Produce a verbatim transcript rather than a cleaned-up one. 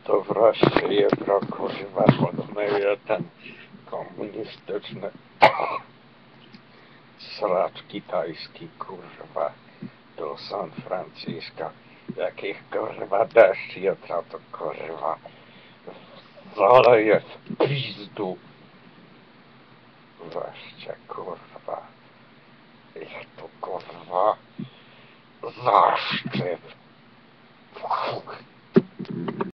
to wreszcie jutro, kurwa, podmyję ten komunistyczny sraczki tajski, kurwa, do San Francisco. Jakich, kurwa, deszcz jutro, to kurwa zaleje w pizdu. Wreszcie, kurwa, ich tu, kurwa, zaszczyt.